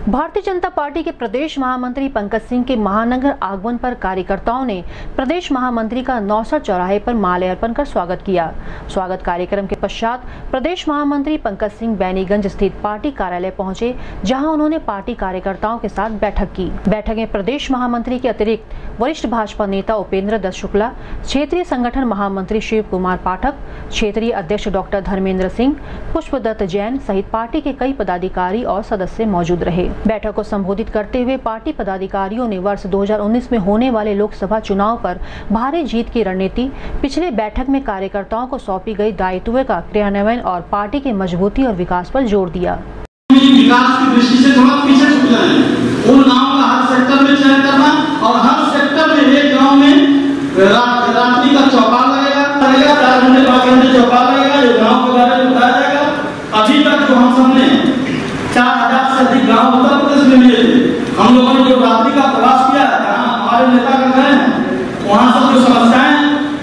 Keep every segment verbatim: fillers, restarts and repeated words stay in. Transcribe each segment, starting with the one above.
Bharatiya Janata party के प्रदेश महामंत्री पंकज सिंह के महानगर आगमन पर कार्यकर्ताओं ने प्रदेश महामंत्री का नौसर चौराहे पर माल्यार्पण कर स्वागत किया। स्वागत कार्यक्रम के पश्चात प्रदेश महामंत्री पंकज सिंह बैनीगंज स्थित पार्टी कार्यालय पहुंचे, जहां उन्होंने पार्टी कार्यकर्ताओं के साथ बैठक की। बैठक में प्रदेश महामंत्री के अतिरिक्त वरिष्ठ भाजपा नेता उपेंद्र दत्त शुक्ला, क्षेत्रीय संगठन महामंत्री शिव कुमार पाठक, क्षेत्रीय अध्यक्ष डॉक्टर धर्मेंद्र सिंह, पुष्पदत्त जैन सहित पार्टी के कई पदाधिकारी और सदस्य मौजूद रहे। बैठक को संबोधित करते हुए पार्टी पदाधिकारियों ने वर्ष दो हज़ार उन्नीस में होने वाले लोकसभा चुनाव पर भारी जीत की रणनीति, पिछले बैठक में कार्यकर्ताओं को सौंपी गई दायित्वों का क्रियान्वयन और पार्टी की मजबूती और विकास पर जोर दिया। विकास की दृष्टि से थोड़ा पीछे छूट गए हैं। उन गाँव का हर सेक्टर में चयन करना और हर सेक्टर में एक गाँव में रात्रि का चौपाल लगेगा लगेगा चार घंटे पाँच घंटे चौपाल लगेगा, जो गाँव के बारे में बताया जाएगा। अभी तक जो हम सबने चार हजार से अधिक गाँव उत्तर प्रदेश में मिले थे, हम लोगों ने जो रात्रि का प्रवास किया, जहाँ हमारे नेता कर रहे हैं, वहाँ सब जो समस्याएं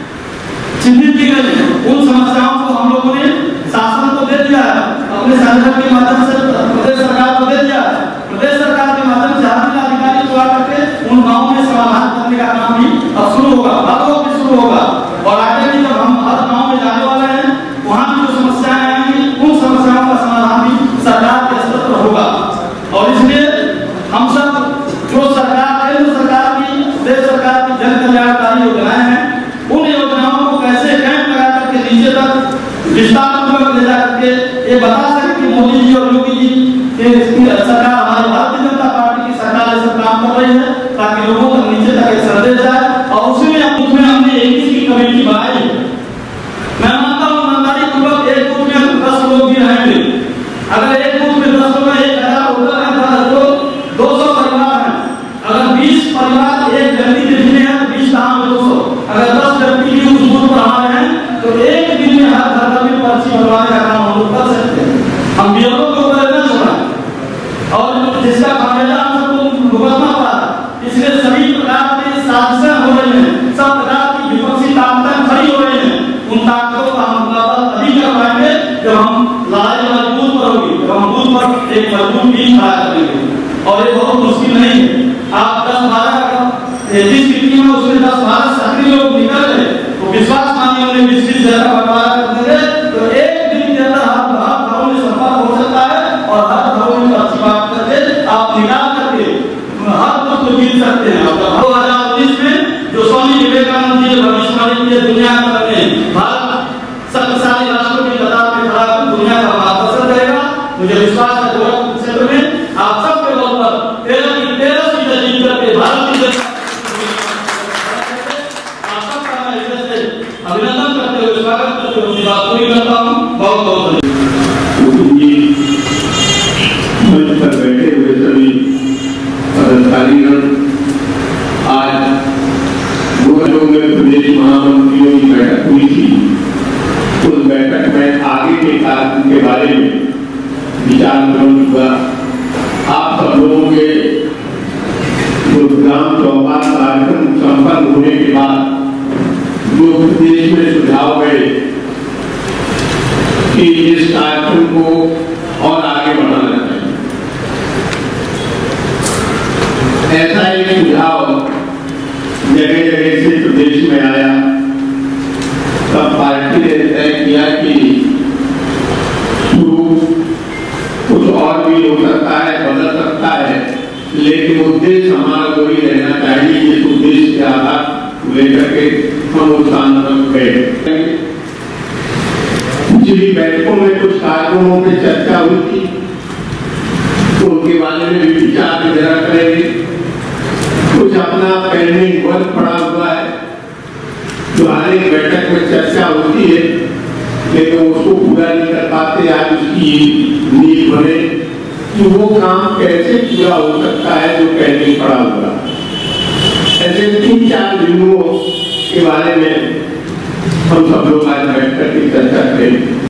चिन्हित की गई हैं, उन समस्याओं को हम लोगों ने शासन को दे दिया है, अपने संगठन के माध्यम से प्रदेश सरकार को दे दिया है। प्रदेश सरकार के माध्यम से हर अधिकारी को आकर उन गाँव में समाधान करने का काम भी अब शुरू होगा, अब भी शुरू होगा। और आगे भी जब हम हर गाँव में जाने वाले हैं, वहाँ की जो समस्याएं आएंगी, उन समस्याओं का समाधान भी सरकार के स्तर पर होगा। और इसलिए हम सब जो सरकार केंद्र सरकार की, प्रदेश सरकार की जन कल्याणकारी योजनाएं हैं, उन योजनाओं को कैसे कैंप लगा करके नीचे तक विस्तार पूर्वक ले जा करके ये बता सके कि मोदी जी और योगी जी के सरकार, हमारी भारतीय जनता पार्टी की सरकार ऐसा काम कर रही है, ताकि लोगों तक नीचे तक एक संदेश जाए। और उसी में उसमें हमने इक्कीस की कमेटी बनाई है। मैं मानता हूँ ईमानदारी पूर्वक एक बूथ में दस लोग भी रहेंगे। अगर एक बूथ में दस लोग एक हजार वोटर है तो दो सौ परिवार है। अगर बीस परिवार एक व्यक्ति के जिम्मे है तो बीस गाँव में दो सौ। अगर दस व्यक्ति भी उस बूथ पर हमारे हैं तो एक दिन में हर घर में पर्ची बनवाने का काम हम लोग कर सकते हैं। हम बीएलओ को ऊपर न छोड़ा और जिसका खामियाजा हम सबको भुगतना पड़ा, इसलिए सभी प्रकार की साजिशें हो रही हैं, सब प्रकार की विपक्षी ताकतें खड़ी हो रही हैं। उन ताकतों का हम मुकाबला तभी कर पाएंगे जब हम लड़ाई मजबूत पर होगी, जब हम बूथ पर एक मजबूत टीम खड़ा करेंगे। और ये बहुत मुश्किल नहीं है। आप दस बारह जिस स्थिति में उसमें दस बारह सक्रिय लोग निकल गए तो विश्वास मानिए उन्हें बीस बीस जगह बंटवारा कर देंगे तो एक दिन के अंदर हर हर घरों में संपर्क हो सकता है और हर घरों में अच्छी बात करके आप निकाल करके हर कुछ को जीत सकते हैं। दो हजार उन्नीस में जो स्वामी विवेकानंद जी ने भविष्यवाणी की दुनिया में भारत शक्तिशाली राष्ट्रों की कतार में खड़ा कर दुनिया का मार्गदर्शन करेगा। मुझे विश्वास है गोरखपुर क्षेत्र में आप सबके बल पर तेरह की तेरह सीटें जीत करके भारत की आप सबका मैं इधर से अभिनंदन करते हुए स्वागत करते हुए बात पूरी करता हूँ। बहुत बहुत मंच पर बैठे हुए सभी पदाधिकारीगण, आज गोरखपुर में प्रदेश महामंत्रियों की बैठक हुई थी। उस बैठक में आगे के कार्य के बारे में विचार विमर्श हुआ। आप सब लोगों के ग्राम चौपाल कार्यक्रम संपन्न होने के बाद जो प्रदेश में सुझाव गए कि इस कार्यक्रम को और आगे बढ़ाना चाहिए, ऐसा एक सुझाव जगह जगह से प्रदेश में आया। तब पार्टी ने तय किया कि शुरू कुछ और भी हो सकता है, बदल सकता है, लेकिन उद्देश्य हमारा वही रहना चाहिए। इस उद्देश्य के आधार लेकर के हम उस आंदोलन गए। पिछली बैठकों में कुछ कार्यक्रमों की चर्चा हुई थी, तो उनके बारे में भी विचार विमर्श करेंगे। कुछ अपना पेंडिंग वर्क पड़ा हुआ है जो हर एक बैठक में चर्चा होती है, लेकिन उसको पूरा नहीं कर पाते। आज उसकी नींव बने कि वो काम कैसे पूरा हो सकता है जो पेंडिंग पड़ा हुआ। ऐसे तीन चार बिंदुओं के बारे में हम सब लोग आज बैठ करके चर्चा करेंगे।